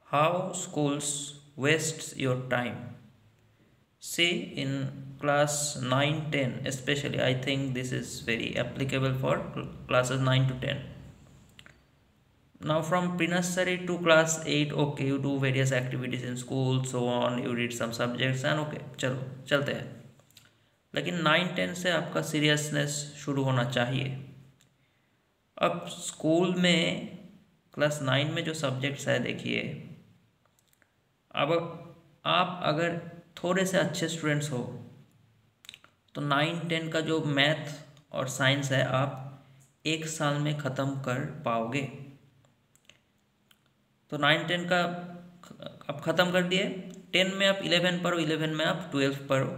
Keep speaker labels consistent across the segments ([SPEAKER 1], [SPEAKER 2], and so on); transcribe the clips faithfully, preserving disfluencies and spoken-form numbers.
[SPEAKER 1] How schools wastes your time. See, in class nine, ten, especially, I think this is very applicable for cl- classes nine to ten. Now, from pre-nursery to class eight, okay, you do various activities in school, so on, you read some subjects, and okay, चलो चलते हैं. लेकिन nine ten से आपका seriousness शुरू होना चाहिए. अब स्कूल में क्लास नाइन में जो सब्जेक्ट्स है, देखिए, अब आप अगर थोड़े से अच्छे स्टूडेंट्स हो तो नाइन टेन का जो मैथ और साइंस है आप एक साल में ख़त्म कर पाओगे. तो नाइन टेन का आप ख़त्म कर दिए, टेन में आप इलेवन पढ़ो, इलेवन में आप ट्वेल्व पढ़ो,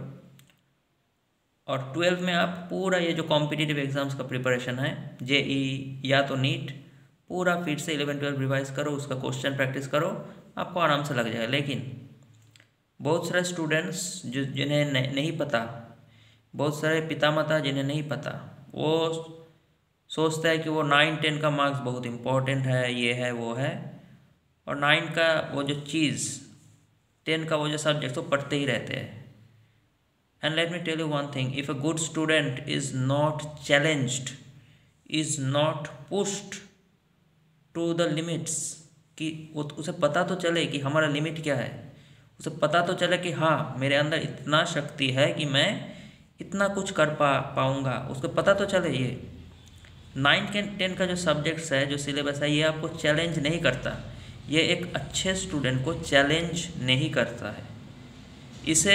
[SPEAKER 1] और ट्वेल्व में आप पूरा ये जो कॉम्पिटिटिव एग्ज़ाम्स का प्रिपरेशन है, जेई या तो नीट, पूरा फिर से इलेवन ट्वेल्व रिवाइज करो, उसका क्वेश्चन प्रैक्टिस करो, आपको आराम से लग जाएगा. लेकिन बहुत सारे स्टूडेंट्स जो जिन्हें नहीं पता, बहुत सारे पिता माता जिन्हें नहीं पता, वो सोचता है कि वो नाइन टेन का मार्क्स बहुत इम्पोर्टेंट है, ये है वो है, और नाइन का वो जो चीज़, टेन का वो जो सब्जेक्ट, वो पढ़ते ही रहते हैं. And let me tell you one thing, if a good student is not challenged, is not pushed to the limits, कि वो उसे पता तो चले कि हमारा लिमिट क्या है, उसे पता तो चले कि हाँ मेरे अंदर इतना शक्ति है कि मैं इतना कुछ कर पा पाऊँगा, उसको पता तो चले. ये नाइन के टेन का जो सब्जेक्ट्स है, जो सिलेबस है, ये आपको चैलेंज नहीं करता, ये एक अच्छे स्टूडेंट को चैलेंज नहीं करता है. इसे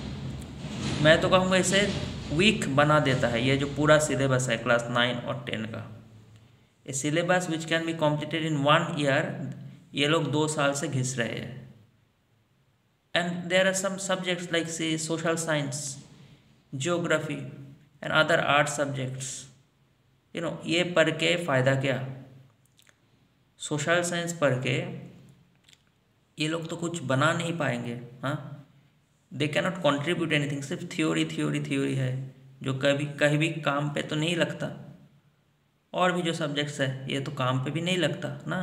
[SPEAKER 1] मैं तो कहूँगा इसे वीक बना देता है. ये जो पूरा सिलेबस है क्लास नाइन और टेन का, ये syllabus which can be completed in one year, ये लोग दो साल से घिस रहे हैं. And there are some subjects like see social science, geography and other art subjects. You know, ये पढ़ के फ़ायदा क्या? सोशल साइंस पढ़ के ये लोग तो कुछ बना नहीं पाएंगे. हाँ, they can not contribute anything. सिर्फ थ्योरी थ्योरी थ्योरी है जो कभी कहीं भी काम पे तो नहीं लगता. और भी जो सब्जेक्ट्स है ये तो काम पे भी नहीं लगता ना.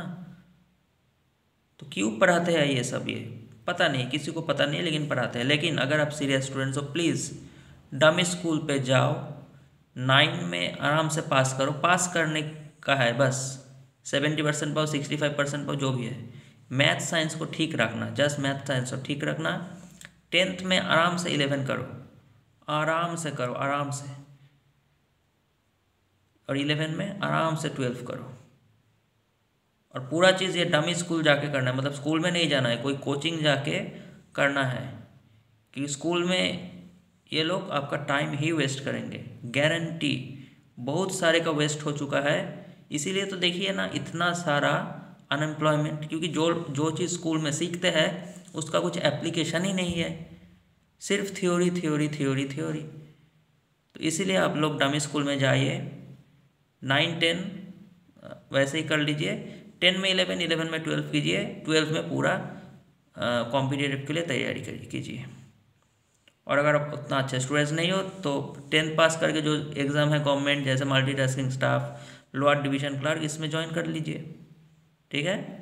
[SPEAKER 1] तो क्यों पढ़ाते हैं ये सब? ये पता नहीं, किसी को पता नहीं, लेकिन पढ़ाते हैं. लेकिन अगर आप सीरियस स्टूडेंट्स हो, प्लीज़ डमी स्कूल पे जाओ, नाइन में आराम से पास करो. पास करने का है बस, सेवेंटी परसेंट पाओ, सिक्सटी फाइव परसेंट पाओ, जो भी है. मैथ साइंस को ठीक रखना, जस्ट मैथ साइंस को ठीक रखना. टेंथ में आराम से इलेवन करो, आराम से करो, आराम से. और इलेवन में आराम से ट्वेल्व करो. और पूरा चीज़ ये डमी स्कूल जाके करना है, मतलब स्कूल में नहीं जाना है, कोई कोचिंग जाके करना है. कि स्कूल में ये लोग आपका टाइम ही वेस्ट करेंगे, गारंटी. बहुत सारे का वेस्ट हो चुका है. इसीलिए तो देखिए ना, इतना सारा अनएम्प्लॉयमेंट, क्योंकि जो जो चीज़ स्कूल में सीखते हैं उसका कुछ एप्लीकेशन ही नहीं है, सिर्फ थ्योरी थ्योरी थ्योरी थ्योरी. तो इसीलिए आप लोग डमी स्कूल में जाइए. नाइन टेन वैसे ही कर लीजिए, टेन में इलेवन, इलेवन में ट्वेल्व कीजिए, ट्वेल्व में पूरा कॉम्पिटिटिव के लिए तैयारी कीजिए. और अगर आप उतना अच्छे स्टूडेंट्स नहीं हो तो टेंथ पास करके जो एग्ज़ाम है गवर्नमेंट, जैसे multitasking staff, lower division clerk, इसमें ज्वाइन कर लीजिए. ठीक है.